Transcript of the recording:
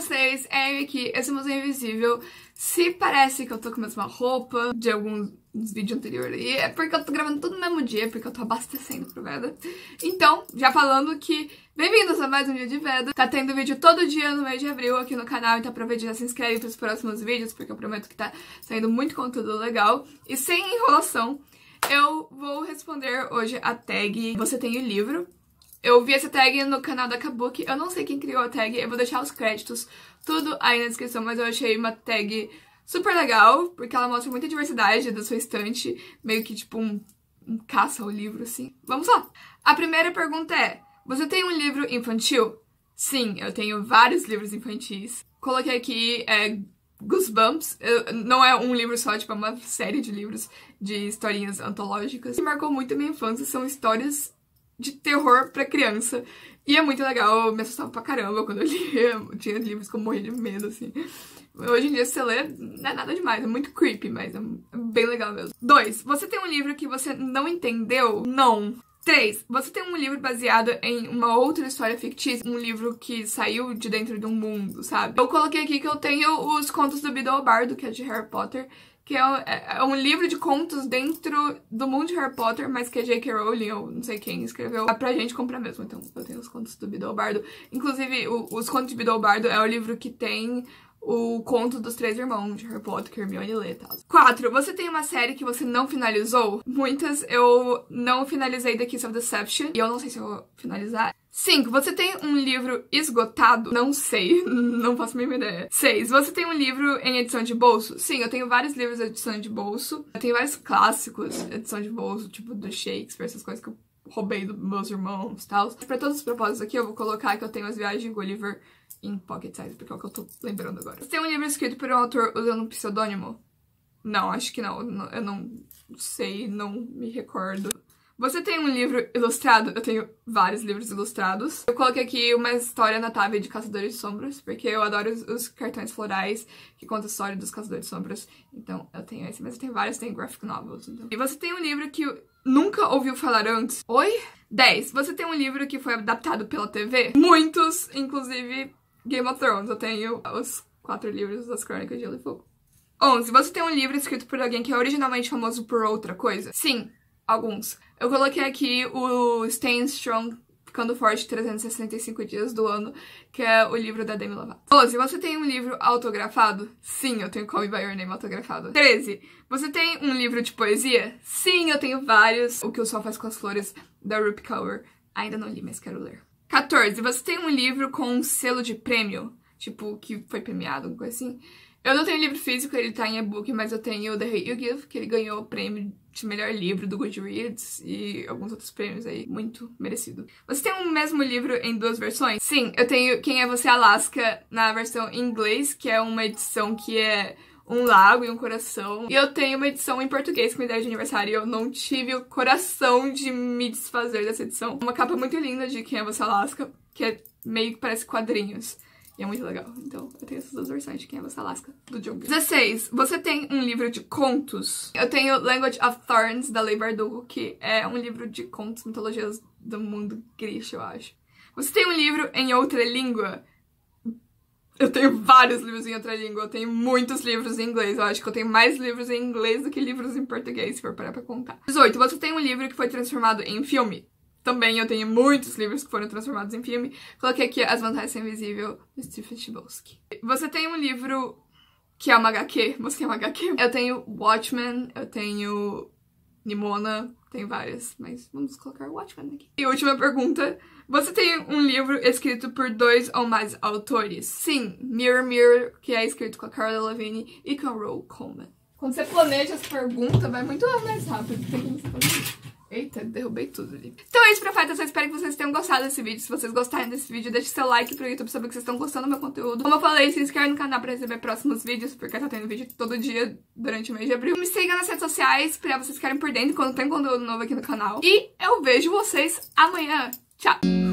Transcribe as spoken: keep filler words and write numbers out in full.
vocês? É a Amy aqui, esse é o Museu Invisível. Se parece que eu tô com a mesma roupa de alguns vídeos anteriores aí, é porque eu tô gravando tudo no mesmo dia, porque eu tô abastecendo pro Veda. Então, já falando que bem-vindos a mais um dia de Veda. Tá tendo vídeo todo dia no mês de abril aqui no canal, então aproveita e já se inscreve pros próximos vídeos, porque eu prometo que tá saindo muito conteúdo legal. E sem enrolação, eu vou responder hoje a tag Você Tem o Livro. Eu vi essa tag no canal da Kabuki, eu não sei quem criou a tag, eu vou deixar os créditos, tudo aí na descrição, mas eu achei uma tag super legal, porque ela mostra muita diversidade da sua estante, meio que tipo um, um caça ao livro, assim. Vamos lá! A primeira pergunta é, você tem um livro infantil? Sim, eu tenho vários livros infantis. Coloquei aqui é, Goosebumps, eu, não é um livro só, tipo, é uma série de livros de historinhas antológicas. O que marcou muito a minha infância são histórias de terror pra criança. E é muito legal, eu me assustava pra caramba quando eu lia. Tinha livros que eu morria de medo, assim. Hoje em dia, se você lê, não é nada demais, é muito creepy, mas é bem legal mesmo. Dois, você tem um livro que você não entendeu? Não. Três, você tem um livro baseado em uma outra história fictícia? Um livro que saiu de dentro de um mundo, sabe? Eu coloquei aqui que eu tenho os contos do Beedle Bardo, que é de Harry Potter, que é, é um livro de contos dentro do mundo de Harry Potter, mas que a J K Rowling, ou não sei quem, escreveu pra gente comprar mesmo. Então, eu tenho os contos do Beedle Bardo. Inclusive, o, os contos de Beedle Bardo é o livro que tem o conto dos três irmãos de Harry Potter, que Hermione lê e tal. Quatro, você tem uma série que você não finalizou? Muitas eu não finalizei The Kiss of Deception, e eu não sei se eu vou finalizar. Cinco, você tem um livro esgotado? Não sei, não faço a mínima ideia. Seis, você tem um livro em edição de bolso? Sim, eu tenho vários livros em edição de bolso. Eu tenho vários clássicos em edição de bolso, tipo do Shakespeare, essas coisas que eu roubei dos meus irmãos e tal. Pra todos os propósitos aqui, eu vou colocar que eu tenho as viagens de Gulliver em pocket size, porque é o que eu tô lembrando agora. Você tem um livro escrito por um autor usando um pseudônimo? Não, acho que não. Eu não sei, não me recordo. Você tem um livro ilustrado? Eu tenho vários livros ilustrados. Eu coloquei aqui uma história notável de Caçadores de Sombras, porque eu adoro os, os cartões florais que contam a história dos Caçadores de Sombras. Então, eu tenho esse, mas eu tenho vários, tem graphic novels. Então. E você tem um livro que nunca ouviu falar antes? Oi? dez. Você tem um livro que foi adaptado pela T V? Muitos, inclusive Game of Thrones. Eu tenho os quatro livros das Crônicas de Gelo e Fogo. onze. Você tem um livro escrito por alguém que é originalmente famoso por outra coisa? Sim, alguns. Eu coloquei aqui o Staying Strong, Ficando Forte trezentos e sessenta e cinco Dias do Ano, que é o livro da Demi Lovato. doze. Você tem um livro autografado? Sim, eu tenho Call Me By Your Name autografado. treze. Você tem um livro de poesia? Sim, eu tenho vários. O Que o Sol Faz com as Flores, da Rupi Kaur. Ainda não li, mas quero ler. quatorze. Você tem um livro com um selo de prêmio? Tipo, que foi premiado, alguma coisa assim? Eu não tenho livro físico, ele tá em e-book, mas eu tenho The Hate You Give, que ele ganhou o prêmio de melhor livro do Goodreads e alguns outros prêmios aí, muito merecido. Você tem um mesmo livro em duas versões? Sim, eu tenho Quem é Você, Alaska, na versão em inglês, que é uma edição que é um lago e um coração. E eu tenho uma edição em português com ideia de aniversário e eu não tive o coração de me desfazer dessa edição. Uma capa muito linda de Quem é Você, Alaska, que é meio que parece quadrinhos. E é muito legal. Então, eu tenho essas duas versões de Quem é Você, Alaska, do Jungle. dezesseis. Você tem um livro de contos? Eu tenho Language of Thorns, da Leigh Bardugo, que é um livro de contos, mitologias do mundo Grisha, eu acho. Você tem um livro em outra língua? Eu tenho vários livros em outra língua. Eu tenho muitos livros em inglês. Eu acho que eu tenho mais livros em inglês do que livros em português, se for parar pra contar. dezoito. Você tem um livro que foi transformado em filme? Também eu tenho muitos livros que foram transformados em filme. Coloquei aqui As Vantagens de Ser Invisível, do Stephen Chbosky. Você tem um livro que é uma H Q? Você tem uma H Q? Eu tenho Watchmen, eu tenho Nimona, tenho várias, mas vamos colocar Watchmen aqui. E última pergunta. Você tem um livro escrito por dois ou mais autores? Sim, Mirror Mirror, que é escrito com a Cara Delevingne e com a Roll Coleman. Quando você planeja essa pergunta, vai muito mais rápido. Tem como você fazer. Eita, derrubei tudo ali. Então é isso, Profetas. Eu espero que vocês tenham gostado desse vídeo. Se vocês gostarem desse vídeo, deixe seu like pro YouTube saber que vocês estão gostando do meu conteúdo. Como eu falei, se inscreve no canal pra receber próximos vídeos, porque tá tendo vídeo todo dia durante o mês de abril. Me siga nas redes sociais pra vocês ficarem por dentro quando tem conteúdo novo aqui no canal. E eu vejo vocês amanhã. Tchau!